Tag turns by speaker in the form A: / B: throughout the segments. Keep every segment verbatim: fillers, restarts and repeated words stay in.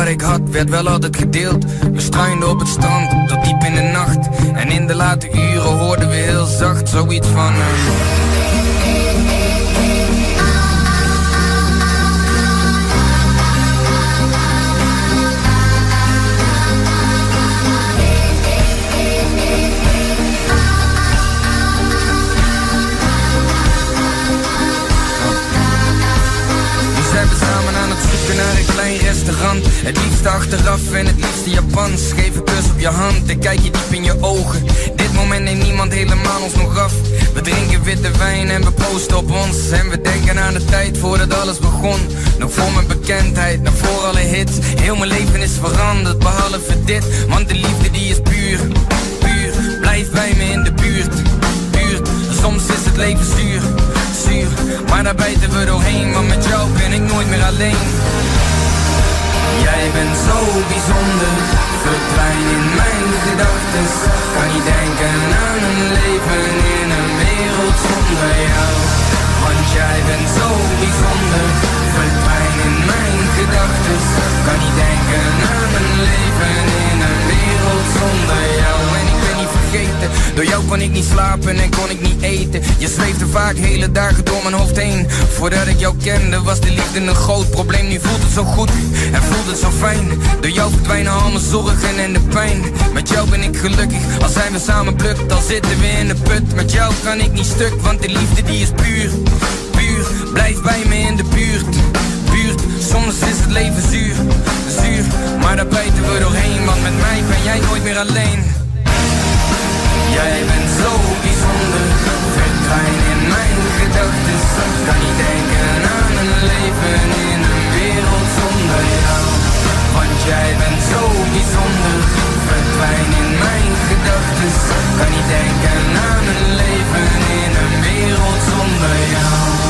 A: wat ik had werd wel altijd gedeeld. We struinden op het strand tot diep in de nacht. En in de late uren hoorden we heel zacht zoiets van uh... naar een klein restaurant, het liefste achteraf en het liefste Japans. Geef een kus op je hand, ik kijk je diep in je ogen. Dit moment neemt niemand helemaal ons nog af. We drinken witte wijn en we posten op ons. En we denken aan de tijd voordat alles begon. Nog voor mijn bekendheid, nog voor alle hits. Heel mijn leven is veranderd, behalve dit. Want de liefde die is puur, puur. Blijf bij me in de buurt, buurt. Soms is het leven zuur, zuur. Maar daar bijten we doorheen, want met jou ben ik nooit meer alleen. Jij bent zo bijzonder, verdwijn in mijn gedachtes. Kan niet denken aan een leven in een wereld zonder jou. Want jij bent zo bijzonder, verdwijn in mijn gedachtes. Kan niet denken aan een leven in een wereld zonder jou. En ik ben niet vergeten, door jou kon ik niet slapen en kon ik niet eten. Je zweefde vaak hele dagen door mijn hoofd heen. Voordat ik jou kende was de liefde een groot probleem. Nu voelt het zo goed en voelt het zo fijn. Door jou verdwijnen al mijn zorgen en de pijn. Met jou ben ik gelukkig, al zijn we samen blukt. Al zitten we in de put, met jou kan ik niet stuk. Want de liefde die is puur, puur. Blijf bij me in de buurt, buurt. Soms is het leven zuur, zuur. Maar daar bijten we doorheen, want met mij ben jij nooit meer alleen. Jij bent zo bijzonder, verdwijn in mijn gedachtes. Kan niet denken aan een leven in een wereld zonder jou. Want jij bent zo bijzonder, verdwijn in mijn gedachtes. Kan niet denken aan een leven in een wereld zonder jou.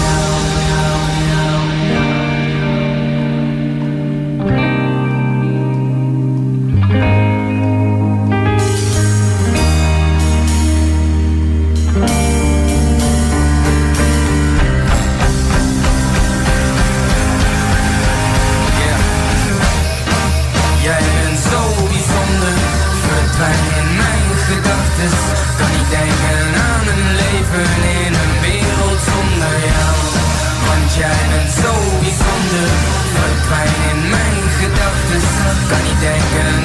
A: Verdwijn in mijn gedachtes. Kan niet denken aan een leven in een wereld zonder jou. Want jij bent zo bijzonder. Verdwijn in mijn gedachtes. Kan niet denken